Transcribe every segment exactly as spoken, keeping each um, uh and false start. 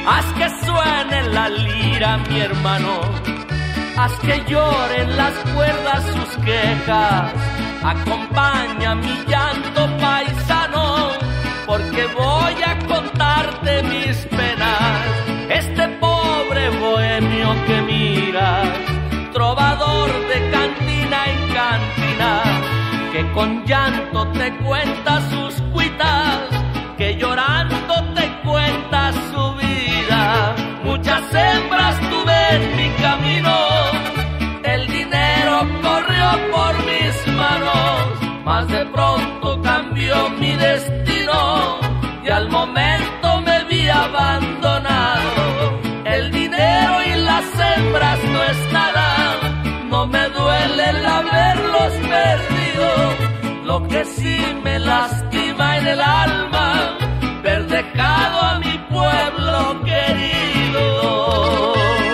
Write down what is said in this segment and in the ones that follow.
Haz que suene la lira, mi hermano, haz que lloren las cuerdas sus quejas. Acompaña mi llanto, paisano, porque voy a contarte mis penas. Este pobre bohemio que miras, trovador de cantina en cantina, que con llanto te cuenta sus cuitas, que llorando te cuenta su vida. Muchas hembras tuve en mi camino, el dinero corrió por mis manos, mas de pronto cambió mi destino y al momento me vi abandonado. El dinero y las hembras no es nada, no me duele el haberlos perdido. Lo que sí me lastima en el alma, ver dejado a mi pueblo querido.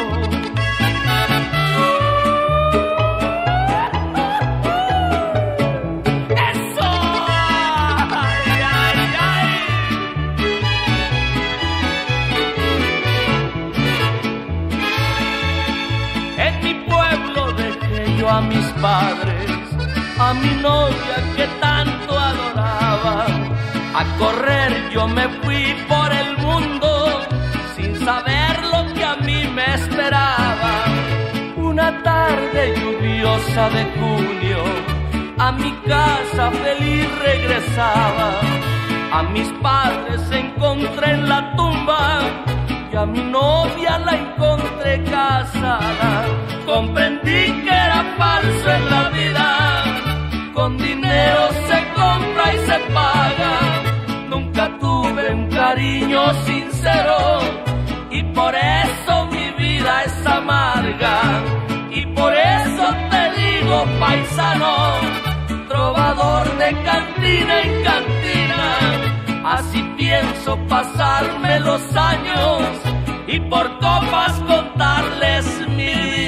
¡Eso! ¡Ay, ay, ay! En mi pueblo dejé yo a mis padres, a mi novia que tanto adoraba. A correr yo me fui por el mundo, sin saber lo que a mí me esperaba. Una tarde lluviosa de junio, a mi casa feliz regresaba. A mis padres encontré en la tumba y a mi novia la encontré casada. Comprendí que era falso en la vida, con dinero se compra y se paga. Nunca tuve un cariño sincero y por eso mi vida es amarga. Y por eso te digo, paisano, trovador de cantina en cantina, así pienso pasarme los años y por copas contarles mi vida.